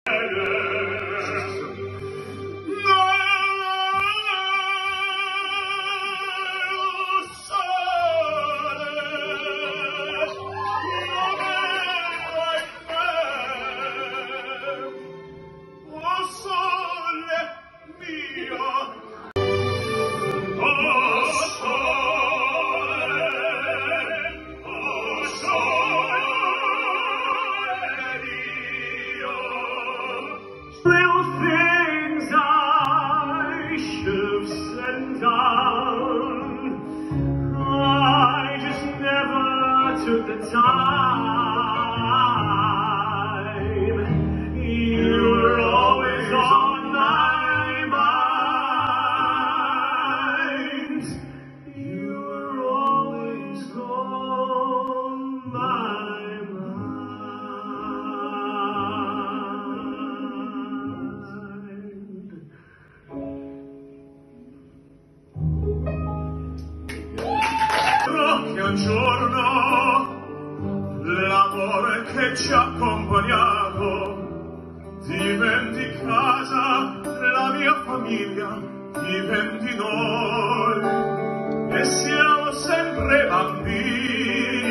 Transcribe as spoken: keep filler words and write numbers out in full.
Took the time. You were always on my mind. You were always on my mind. Che un giorno l'amore che ci ha accompagnato diventi casa, la mia famiglia diventi noi, e siamo sempre bambini.